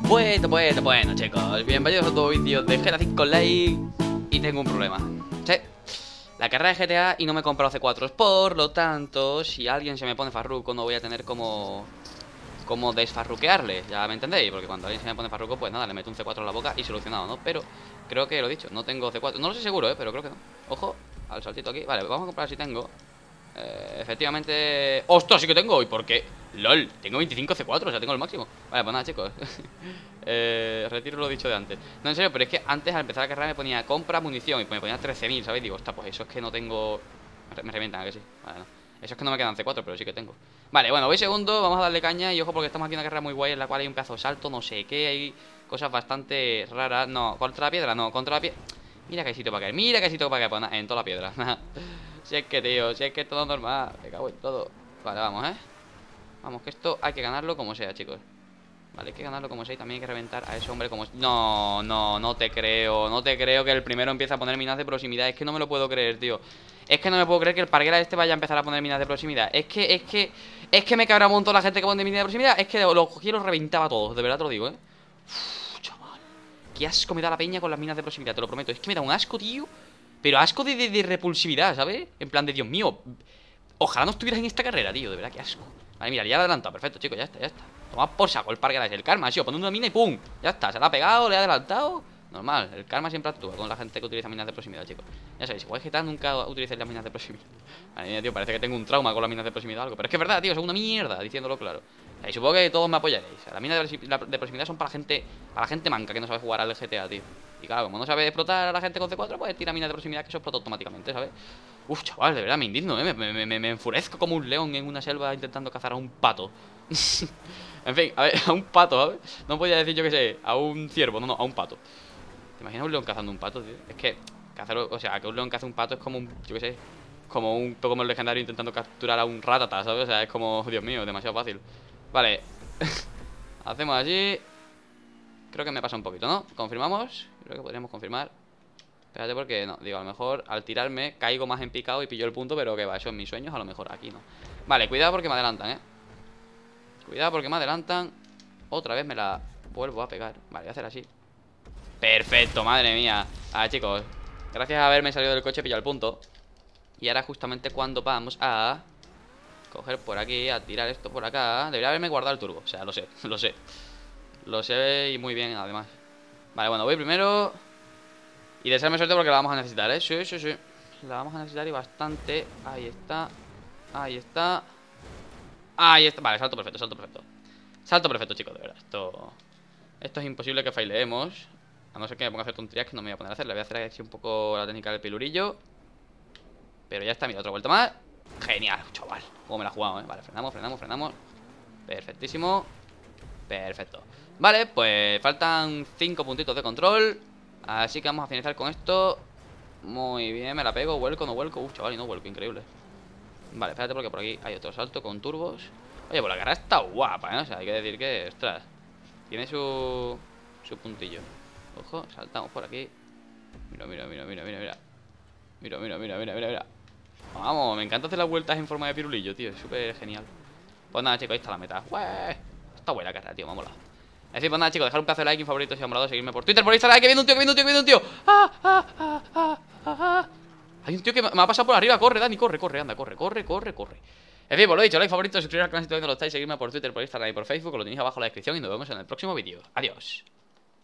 Bueno, chicos, bienvenidos a otro vídeo de GTA 5 Online. Y tengo un problema. Sí, la carrera de GTA y no me he comprado C4s. Por lo tanto, si alguien se me pone farruco, no voy a tener como desfarruquearle, ya me entendéis. Porque cuando alguien se me pone farruco, pues nada, le meto un C4 en la boca y solucionado, ¿no? Pero creo que lo he dicho, no tengo C4. No lo sé seguro, pero creo que no. Ojo, al saltito aquí. Vale, vamos a comprar si tengo. Efectivamente. ¡Ostras! Sí que tengo. ¿Y por qué? LOL, tengo 25 C4, o sea, tengo el máximo. Vale, pues nada, chicos. Retiro lo dicho de antes. No, en serio, pero es que antes al empezar la carrera me ponía compra munición y me ponía 13.000, ¿sabéis? Digo, ostras, pues eso es que no tengo. Me revientan, ¿a que sí? Vale, no. Eso es que no me quedan C4, pero sí que tengo. Vale, bueno, voy segundo, vamos a darle caña. Y ojo, porque estamos aquí en una carrera muy guay en la cual hay un pedazo de salto, no sé qué. Hay cosas bastante raras. No, contra la piedra, no, contra la piedra. Mira que hay sitio para caer, mira que hay sitio para caer. Pues nada, en toda la piedra. Si es que, tío, si es que es todo normal. Me cago en todo. Vale, vamos, Vamos, que esto hay que ganarlo como sea, chicos. Vale, hay que ganarlo como sea y también hay que reventar a ese hombre como... No te creo. No te creo que el primero empiece a poner minas de proximidad. Es que no me lo puedo creer, tío. Es que no me puedo creer que el parguera este vaya a empezar a poner minas de proximidad. Es que me cabrá un montón la gente que pone minas de proximidad. Es que los cogía y los reventaba a todos. De verdad te lo digo, Uf, chaval. Qué asco me da la peña con las minas de proximidad, te lo prometo. Es que me da un asco, tío. Pero asco de repulsividad, ¿sabes? En plan de, Dios mío, ojalá no estuvieras en esta carrera, tío. De verdad, qué asco. Vale, mira, ya lo he adelantado. Perfecto, chicos, ya está, ya está. Toma por saco el parque de el karma, tío. Poniendo una mina y ¡pum! Ya está, se la ha pegado, le ha adelantado. Normal, el karma siempre actúa con la gente que utiliza minas de proximidad, chicos. Ya sabéis, igual GTA nunca utilicéis las minas de proximidad. Vale, mira, tío, parece que tengo un trauma con las minas de proximidad o algo. Pero es que es verdad, tío, son una mierda, diciéndolo claro. Y supongo que todos me apoyaréis. Las minas de proximidad son para la gente manca que no sabe jugar al GTA, tío. Y claro, como no sabe explotar a la gente con C4, pues tira minas de proximidad que eso explota automáticamente, ¿sabes? Uf, chaval, de verdad me indigno, me enfurezco como un león en una selva intentando cazar a un pato. En fin, a ver, a un pato, ¿sabes? No podía decir yo que sé, a un ciervo, no, a un pato. ¿Te imaginas un león cazando un pato, tío? Es que cazar, o sea, que un león caza un pato es como un, yo que sé, como un Pokémon legendario intentando capturar a un Rattata, ¿sabes? O sea, es como, Dios mío, demasiado fácil. Vale. Hacemos así. Creo que me pasa un poquito, ¿no? ¿Confirmamos? Creo que podríamos confirmar. Espérate porque, no, digo, a lo mejor al tirarme caigo más en picado y pillo el punto, pero que va, eso en mis sueños, a lo mejor aquí no. Vale, cuidado porque me adelantan, Cuidado porque me adelantan. Otra vez me la vuelvo a pegar. Vale, voy a hacer así. Perfecto, madre mía. A ver, chicos, gracias a haberme salido del coche he pillado el punto. Y ahora justamente cuando vamos a coger por aquí, a tirar esto por acá. Debería haberme guardado el turbo, o sea, lo sé, lo sé. Lo sé y muy bien, además. Vale, bueno, voy primero. Y desearme suerte porque la vamos a necesitar, Sí, sí, sí. La vamos a necesitar y bastante. Ahí está. Ahí está. Ahí está. Vale, salto perfecto, salto perfecto. Salto perfecto, chicos, de verdad. Esto es imposible que faileemos. A no ser que me ponga a hacer tonterías que no me voy a poner a hacer. Le voy a hacer aquí un poco la técnica del pilurillo. Pero ya está, mira, otra vuelta más. Genial, chaval. Cómo me la he jugado, Vale, frenamos, frenamos, frenamos. Perfectísimo. Perfecto. Vale, pues faltan 5 puntitos de control. Así que vamos a finalizar con esto. Muy bien, me la pego. Vuelco, no vuelco. Chaval, y no vuelco, increíble. Vale, espérate porque por aquí hay otro salto con turbos. Oye, pues la carrera está guapa, O sea, hay que decir que, ostras, tiene su puntillo. Ojo, saltamos por aquí. Mira, mira, mira, mira, mira, mira. Mira, mira, mira, mira, mira, mira. Vamos, me encanta hacer las vueltas en forma de pirulillo, tío. Es súper genial. Pues nada, chicos, ahí está la meta. ¡Ué! Está buena la carrera, tío, vámonos. Es decir, pues nada, chicos, dejar un pedazo de like, un favorito si os ha molado, seguirme por Twitter, por Instagram, que viene un tío, que viene un tío, que viene un tío. ¡Ah, ah, ah, ah, ah, ah! Hay un tío que me ha pasado por arriba, corre, Dani, corre, corre, anda, corre, corre, corre, corre. En fin, pues lo he dicho, like, favorito, suscribiros al canal si todavía no lo estáis, seguirme por Twitter, por Instagram y por Facebook, lo tenéis abajo en la descripción y nos vemos en el próximo vídeo. Adiós.